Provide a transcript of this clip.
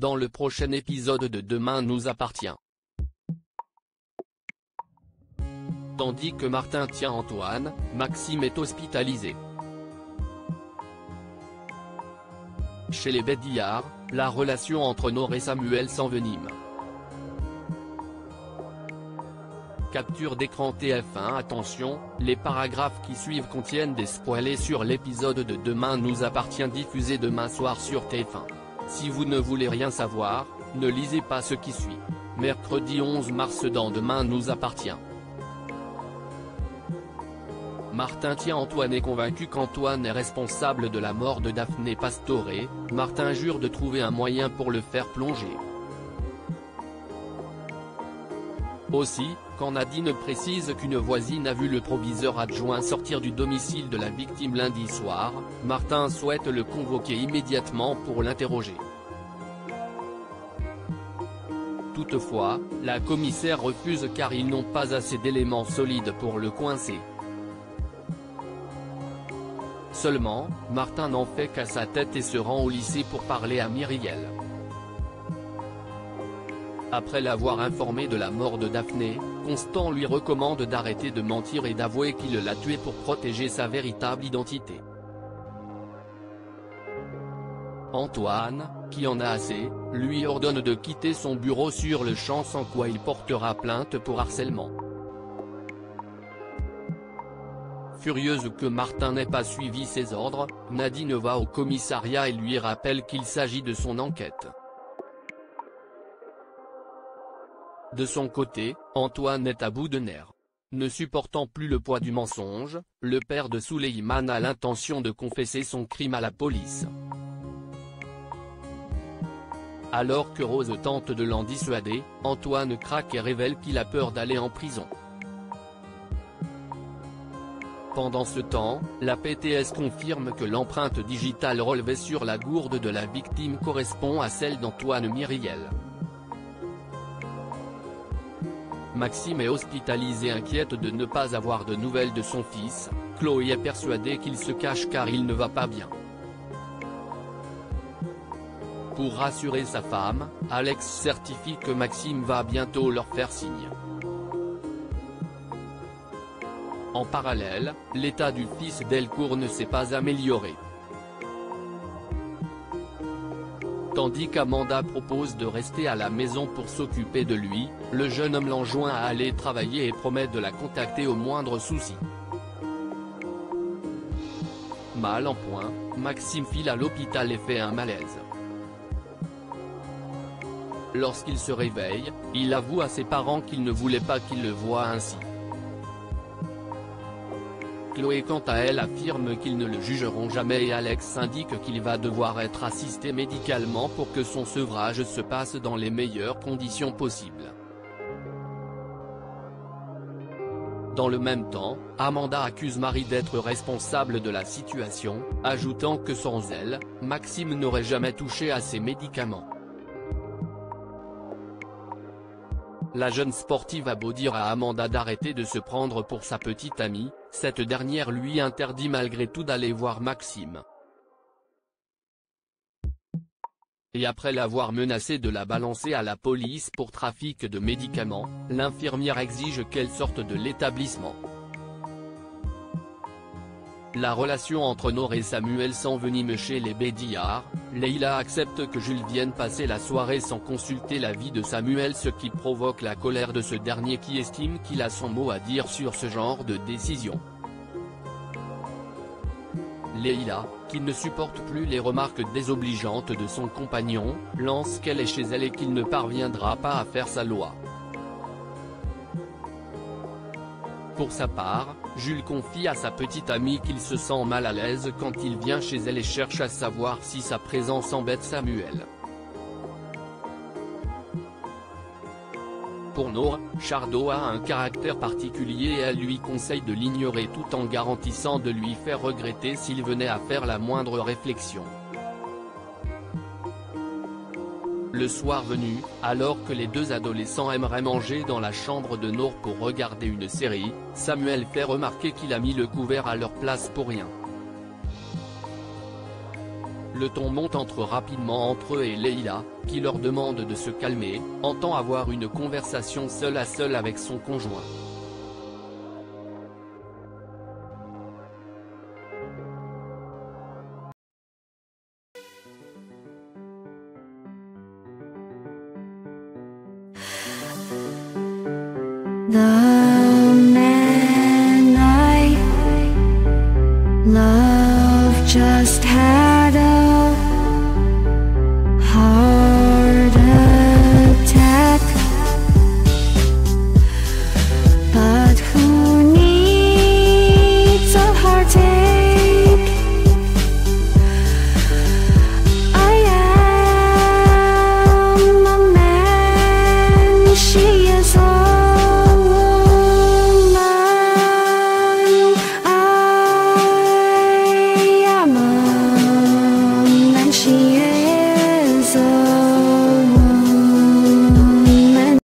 dans le prochain épisode de Demain nous appartient. Tandis que Martin tient Antoine, Maxime est hospitalisé. Chez les Bédillard, la relation entre Nord et Samuel s'envenime. Capture d'écran TF1. Attention, les paragraphes qui suivent contiennent des spoilers sur l'épisode de Demain nous appartient diffusé demain soir sur TF1. Si vous ne voulez rien savoir, ne lisez pas ce qui suit. Mercredi 11 mars dans Demain nous appartient. Martin tient Antoine est convaincu qu'Antoine est responsable de la mort de Daphné Pastore. Martin jure de trouver un moyen pour le faire plonger. Aussi, quand Nadine précise qu'une voisine a vu le proviseur adjoint sortir du domicile de la victime lundi soir, Martin souhaite le convoquer immédiatement pour l'interroger. Toutefois, la commissaire refuse car ils n'ont pas assez d'éléments solides pour le coincer. Seulement, Martin n'en fait qu'à sa tête et se rend au lycée pour parler à Myriel. Après l'avoir informé de la mort de Daphné, Constant lui recommande d'arrêter de mentir et d'avouer qu'il l'a tuée pour protéger sa véritable identité. Antoine, qui en a assez, lui ordonne de quitter son bureau sur le champ sans quoi il portera plainte pour harcèlement. Furieuse que Martin n'ait pas suivi ses ordres, Nadine va au commissariat et lui rappelle qu'il s'agit de son enquête. De son côté, Antoine est à bout de nerfs. Ne supportant plus le poids du mensonge, le père de Souleymane a l'intention de confesser son crime à la police. Alors que Rose tente de l'en dissuader, Antoine craque et révèle qu'il a peur d'aller en prison. Pendant ce temps, la PTS confirme que l'empreinte digitale relevée sur la gourde de la victime correspond à celle d'Antoine Myriel. Maxime est hospitalisé inquiète de ne pas avoir de nouvelles de son fils. Chloé est persuadée qu'il se cache car il ne va pas bien. Pour rassurer sa femme, Alex certifie que Maxime va bientôt leur faire signe. En parallèle, l'état du fils Delcourt ne s'est pas amélioré. Tandis qu'Amanda propose de rester à la maison pour s'occuper de lui, le jeune homme l'enjoint à aller travailler et promet de la contacter au moindre souci. Mal en point, Maxime file à l'hôpital et fait un malaise. Lorsqu'il se réveille, il avoue à ses parents qu'il ne voulait pas qu'ils le voient ainsi. Chloé quant à elle affirme qu'ils ne le jugeront jamais et Alex indique qu'il va devoir être assisté médicalement pour que son sevrage se passe dans les meilleures conditions possibles. Dans le même temps, Amanda accuse Marie d'être responsable de la situation, ajoutant que sans elle, Maxime n'aurait jamais touché à ses médicaments. La jeune sportive a beau dire à Amanda d'arrêter de se prendre pour sa petite amie, cette dernière lui interdit malgré tout d'aller voir Maxime. Et après l'avoir menacé de la balancer à la police pour trafic de médicaments, l'infirmière exige qu'elle sorte de l'établissement. La relation entre Nord et Samuel s'envenime chez les Bédillard. Leïla accepte que Jules vienne passer la soirée sans consulter l'avis de Samuel, ce qui provoque la colère de ce dernier qui estime qu'il a son mot à dire sur ce genre de décision. Leïla, qui ne supporte plus les remarques désobligeantes de son compagnon, lance qu'elle est chez elle et qu'il ne parviendra pas à faire sa loi. Pour sa part, Jules confie à sa petite amie qu'il se sent mal à l'aise quand il vient chez elle et cherche à savoir si sa présence embête Samuel. Pour Nord, Chardot a un caractère particulier et elle lui conseille de l'ignorer tout en garantissant de lui faire regretter s'il venait à faire la moindre réflexion. Le soir venu, alors que les deux adolescents aimeraient manger dans la chambre de Nord pour regarder une série, Samuel fait remarquer qu'il a mis le couvert à leur place pour rien. Le ton monte rapidement entre eux et Leila, qui leur demande de se calmer, entend avoir une conversation seul à seul avec son conjoint. 나